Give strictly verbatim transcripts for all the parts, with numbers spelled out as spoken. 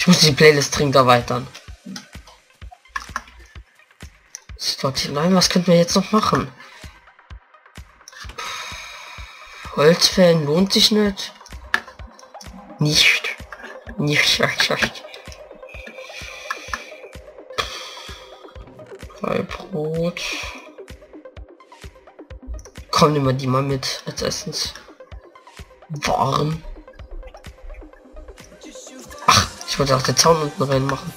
Ich muss die Playlist dringend erweitern. Dort hinein, was könnten wir jetzt noch machen? Holzfällen lohnt sich nicht. Nicht. Nicht. Drei Brot. Komm, nehmen wir die mal mit als Essens. Waren. Ach, ich wollte auch den Zaun unten rein machen.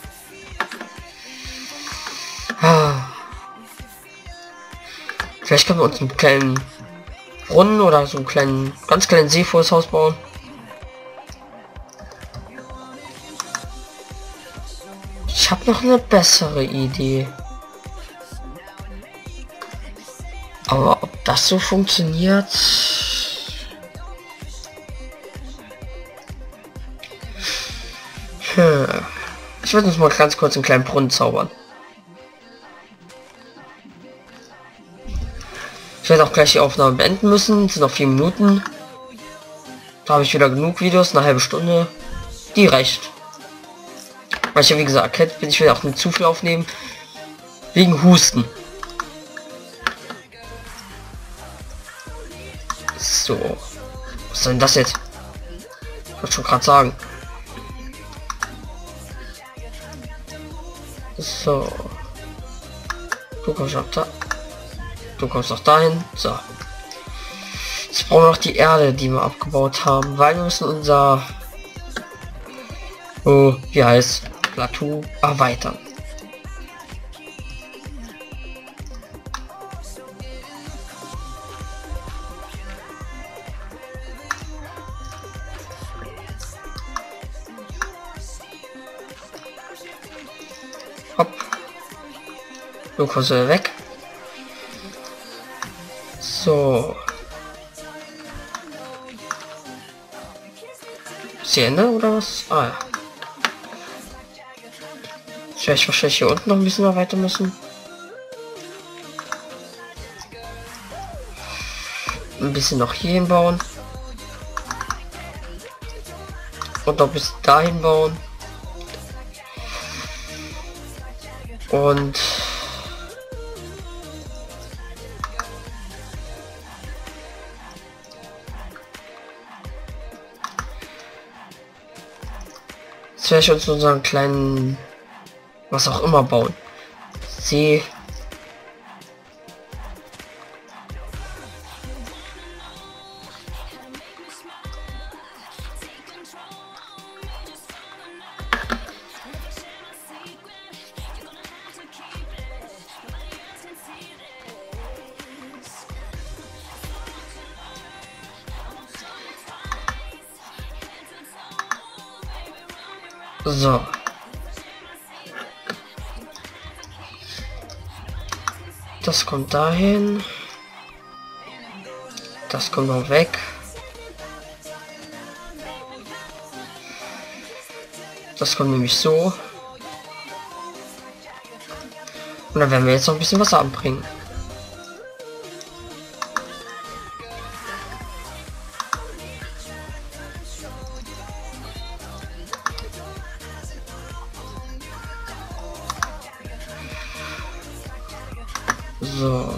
Ah. Vielleicht können wir uns einen kleinen Brunnen oder so einen kleinen, ganz kleinen See vor das Haus bauen. Ich habe noch eine bessere Idee. Aber ob das so funktioniert? Hm. Ich würde uns mal ganz kurz einen kleinen Brunnen zaubern. Ich werde auch gleich die Aufnahme beenden müssen. Es sind noch vier Minuten. Da habe ich wieder genug Videos, eine halbe Stunde. Die reicht. Weil ich ja wie gesagt, jetzt bin ich wieder auch mit zu viel aufnehmen. Wegen Husten. So. Was soll denn das jetzt? Ich wollte schon gerade sagen. So. Du kommst auch da. Du kommst auch dahin. So. Jetzt brauchen wir noch die Erde, die wir abgebaut haben, weil wir müssen unser oh, wie heißt Plateau erweitern. Hopp. Du kommst weg. So. Ist die Ende oder was? Ah ja. Ich werde wahrscheinlich hier unten noch ein bisschen weiter müssen. Ein bisschen noch hier hinbauen. Und noch bis dahin bauen. Und jetzt werde ich uns unseren kleinen was auch immer bauen. See. So. Das kommt dahin. Das kommt noch weg. Das kommt nämlich so. Und dann werden wir jetzt noch ein bisschen Wasser anbringen. So.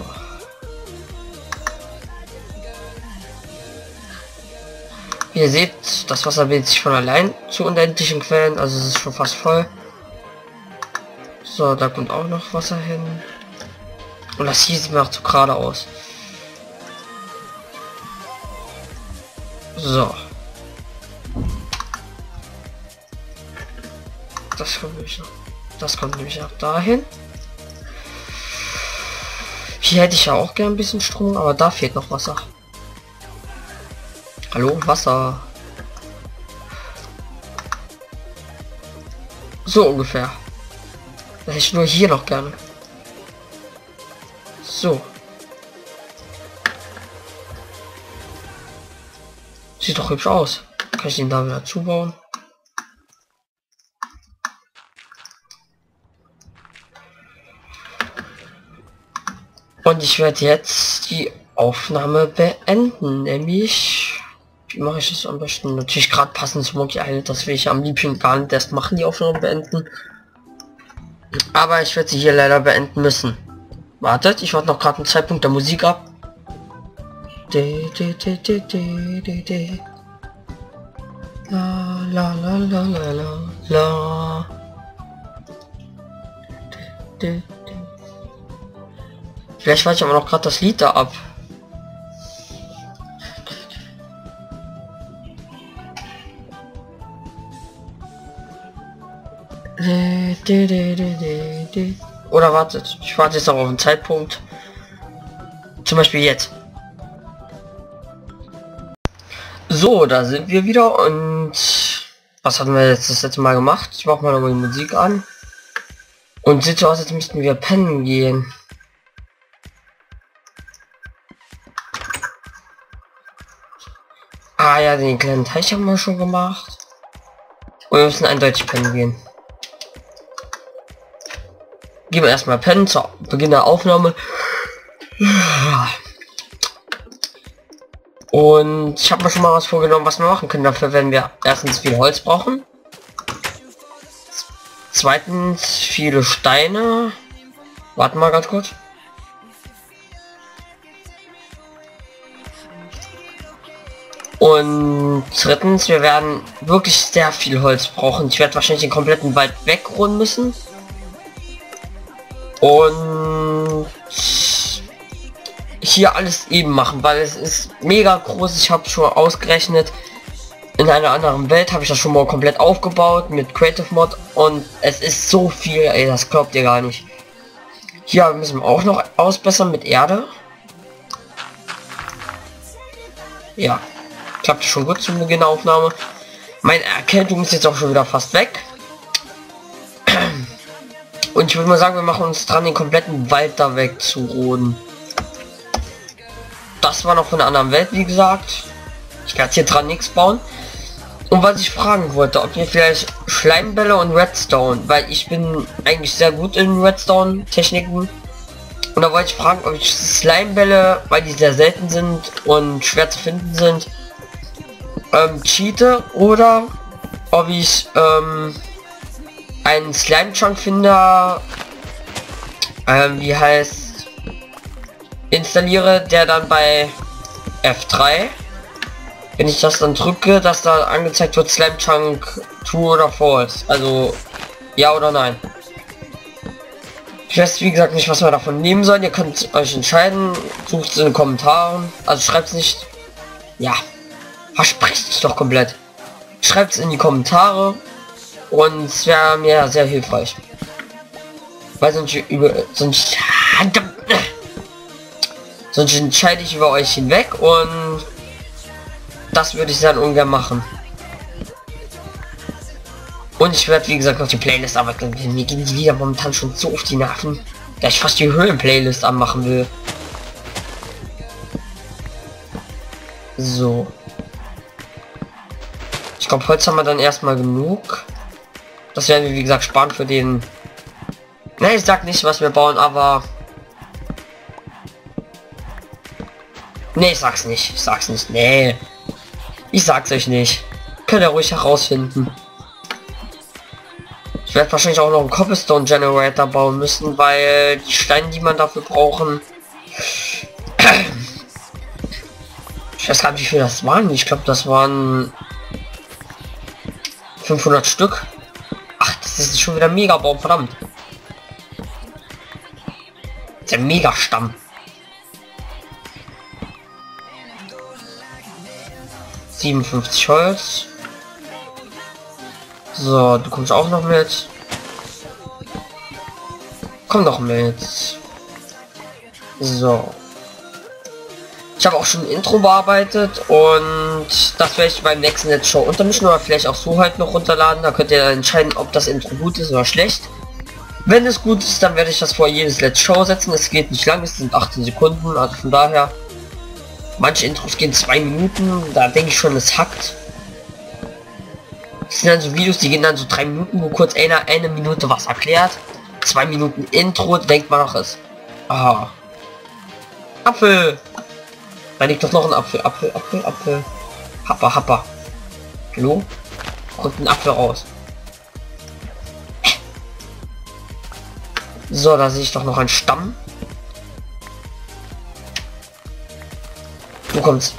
Wie ihr seht, das Wasser bildet sich von allein zu unendlichen Quellen, also es ist schon fast voll. So, da kommt auch noch Wasser hin. Und das hier sieht mir auch zu gerade aus. So. Das kommt nämlich noch. Das kommt nämlich auch dahin. Hier hätte ich ja auch gern ein bisschen Strom, aber da fehlt noch Wasser. Hallo, Wasser. So ungefähr. Das hätte ich nur hier noch gerne. So. Sieht doch hübsch aus. Kann ich den da wieder zubauen? Und ich werde jetzt die Aufnahme beenden, nämlich Wie mache ich das am besten? Natürlich gerade passend zu Monkey Island, das will ich am liebsten gar nicht erst machen, die Aufnahme beenden. Aber ich werde sie hier leider beenden müssen. Wartet, ich warte noch gerade einen Zeitpunkt der Musik ab. De, de, de, de, de, de, de. La, la, la, la, la, la, la. De, de, de. Vielleicht warte ich aber noch gerade das Lied da ab. Oder wartet, ich warte jetzt noch auf einen Zeitpunkt. Zum Beispiel jetzt. So, da sind wir wieder und was hatten wir jetzt das letzte Mal gemacht? Ich mach mal noch mal die Musik an. Und sieht so aus, als müssten wir pennen gehen. Ah ja, den kleinen Teich haben wir schon gemacht. Und wir müssen eindeutig pennen gehen. Gehen wir erstmal pennen zu Beginn der Aufnahme. Und ich habe mir schon mal was vorgenommen, was wir machen können. Dafür werden wir erstens viel Holz brauchen. Zweitens viele Steine. Warten mal ganz kurz. Und drittens, wir werden wirklich sehr viel Holz brauchen. Ich werde wahrscheinlich den kompletten Wald wegruhen müssen. Und hier alles eben machen, weil es ist mega groß. Ich habe schon ausgerechnet, in einer anderen Welt habe ich das schon mal komplett aufgebaut mit Creative Mod und es ist so viel, ey, das glaubt ihr gar nicht. Hier müssen wir auch noch ausbessern mit Erde. Ja, klappt schon gut zum Beginn der Aufnahme. Meine Erkältung ist jetzt auch schon wieder fast weg. Und ich würde mal sagen, wir machen uns dran, den kompletten Wald da weg zu roden. Das war noch von einer anderen Welt, wie gesagt. Ich kann hier dran nichts bauen. Und was ich fragen wollte, ob ihr vielleicht Schleimbälle und Redstone, weil ich bin eigentlich sehr gut in Redstone-Techniken. Und da wollte ich fragen, ob ich Slimebälle, weil die sehr selten sind und schwer zu finden sind, ähm, cheate oder ob ich ähm, einen Slime-Chunk-Finder, ähm, wie heißt, installiere, der dann bei F drei, wenn ich das dann drücke, dass da angezeigt wird Slime Chunk True oder False, also ja oder nein. Ich weiß wie gesagt nicht, was wir davon nehmen sollen. Ihr könnt euch entscheiden, sucht es in den Kommentaren, also schreibt es nicht, ja, versprecht es doch komplett, schreibt es in die Kommentare und es wäre mir sehr hilfreich, weil sonst über sonst sonst entscheide ich über euch hinweg und das würde ich dann ungern machen. Und ich werde wie gesagt noch die Playlist arbeiten. Mir gehen die Lieder momentan schon so auf die Nerven, dass ich fast die Höhlen-Playlist anmachen will. So. Ich glaube, Holz haben wir dann erstmal genug. Das werden wir wie gesagt sparen für den... Ne, ich sag nicht, was wir bauen, aber... Ne, ich sag's nicht. Ich sag's nicht. Nee. Ich sag's euch nicht. Könnt ihr ruhig herausfinden. Ich werde wahrscheinlich auch noch einen Cobblestone Generator bauen müssen, weil die Steine, die man dafür brauchen... Ich weiß gar nicht, wie viel das waren. Ich glaube, das waren... fünfhundert Stück. Ach, das ist schon wieder mega Baum, verdammt. Der Mega-Stamm. siebenundfünfzig Holz. So, du kommst auch noch mit. Komm doch mit. So. Ich habe auch schon ein Intro bearbeitet und das werde ich beim nächsten Let's Show untermischen oder vielleicht auch so halt noch runterladen. Da könnt ihr dann entscheiden, ob das Intro gut ist oder schlecht. Wenn es gut ist, dann werde ich das vor jedes Let's Show setzen. Es geht nicht lang, es sind achtzehn Sekunden, also von daher. Manche Intros gehen zwei Minuten, da denke ich schon, es hackt. Das sind dann so Videos, die gehen dann so drei Minuten, wo kurz einer eine Minute was erklärt. Zwei Minuten Intro, denkt man noch es. Ah. Apfel! Da liegt doch noch ein Apfel, Apfel, Apfel, Apfel. Happa, happa. Hallo? Und ein Apfel raus. So, da sehe ich doch noch einen Stamm. Wo kommt's?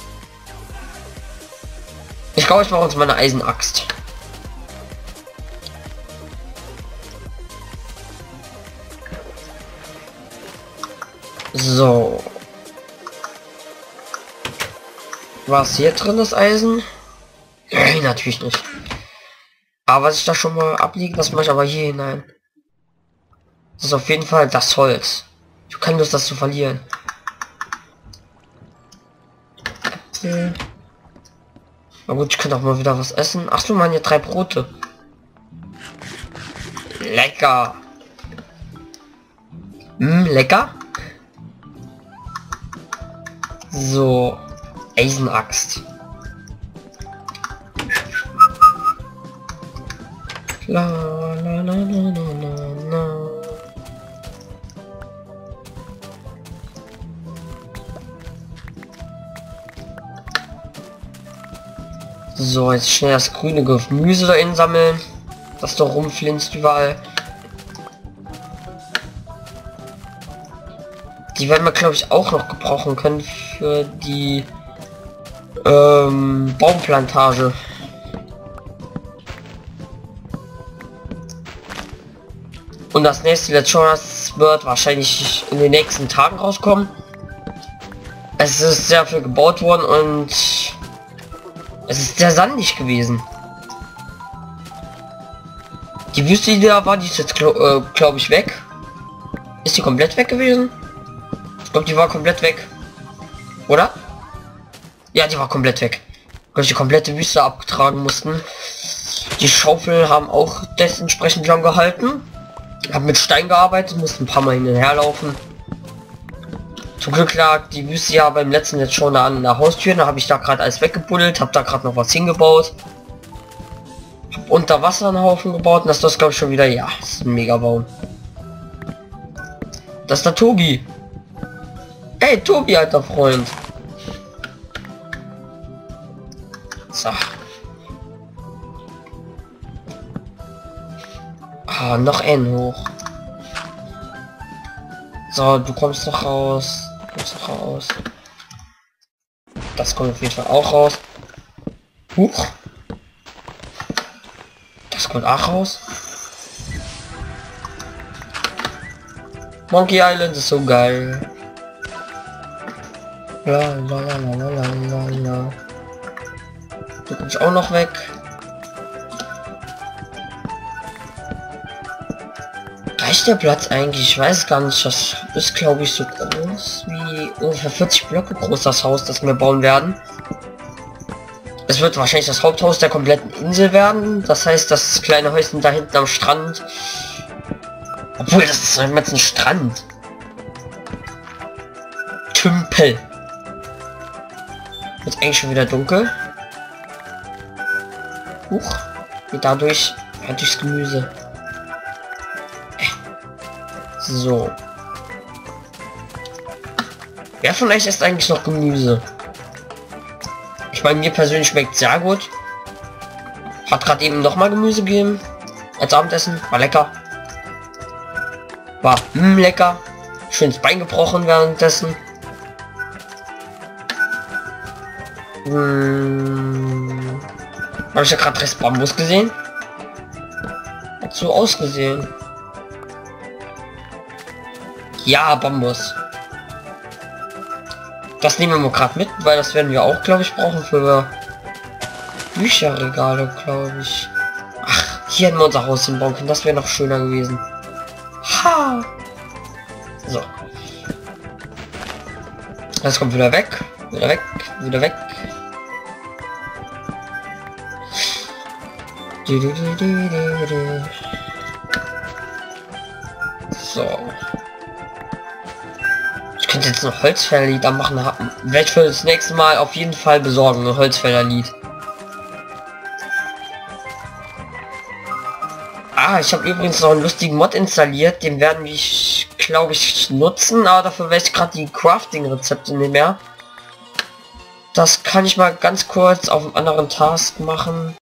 Ich glaube, ich brauche uns meine Eisenaxt. So. Was hier drin ist Eisen? Nein, natürlich nicht. Aber was ich da schon mal abliegen, das mache ich aber hier hinein. Das ist auf jeden Fall das Holz. Ich habe keine Lust, das zu verlieren. Äpfel. Na gut, ich könnte auch mal wieder was essen. Ach so, man, hier drei Brote. Lecker. Hm, lecker. So. Eisenaxt. La, la, la, la, la, la. So, jetzt schnell das grüne Gemüse da einsammeln, das doch rumflinzt überall. Die werden wir, glaube ich, auch noch gebrauchen können für die ähm, Baumplantage. Und das nächste Let's Show wird wahrscheinlich in den nächsten Tagen rauskommen. Es ist sehr viel gebaut worden und es ist sehr sandig gewesen. Die Wüste, die da war, die ist jetzt glaube äh, glaub ich weg. Ist die komplett weg gewesen? Ich glaube, die war komplett weg. Oder? Ja, die war komplett weg. Weil ich die komplette Wüste abgetragen mussten. Die Schaufel haben auch dementsprechend lang gehalten. Hab mit Stein gearbeitet, musste ein paar Mal hin und her laufen. Zum Glück lag die Wüste ja beim letzten jetzt schon an der Haustür. Da habe ich da gerade alles weggebuddelt, habe da gerade noch was hingebaut. Hab unter Wasser einen Haufen gebaut und das ist glaube ich schon wieder, ja, das ist ein Megabaum. Das ist der Tobi. Hey Tobi, alter Freund. So. Ah, noch ein hoch. So, du kommst noch raus. Du kommst noch raus. Das kommt auf jeden Fall auch raus. Huch. Das kommt auch raus. Monkey Island ist so geil. La la la la la la la. Du kommst auch noch weg. Reicht der Platz eigentlich? Ich weiß gar nicht. Das ist glaube ich so groß wie ungefähr vierzig Blöcke groß, das Haus, das wir bauen werden. Es wird wahrscheinlich das Haupthaus der kompletten Insel werden. Das heißt, das kleine Häuschen da hinten am Strand. Obwohl, das ist jetzt ein Strand. Tümpel. Wird eigentlich schon wieder dunkel. Huch. Geht dadurch ja, durchs Gemüse. So. Wer von euch isst eigentlich noch Gemüse? Ich meine, mir persönlich schmeckt sehr gut. Hat gerade eben noch mal Gemüse gegeben. Als Abendessen. War lecker. War mm, lecker. Schönes Bein gebrochen währenddessen. Hm. Habe ich ja gerade Rest Bambus gesehen? Hat so ausgesehen. Ja, Bambus. Das nehmen wir gerade mit, weil das werden wir auch, glaube ich, brauchen für Bücherregale, glaube ich. Ach, hier hätten wir unser Haus hinbauen können. Das wäre noch schöner gewesen. Ha! So. Das kommt wieder weg. Wieder weg. Wieder weg. So. Ich könnte jetzt noch Holzfällerlied machen. Werde ich für das nächste Mal auf jeden Fall besorgen. Ein Holzfällerlied. Ah, ich habe übrigens noch einen lustigen Mod installiert. Den werden wir, glaube ich, nutzen. Aber dafür weiß ich gerade die Crafting-Rezepte nicht mehr. Das kann ich mal ganz kurz auf einem anderen Task machen.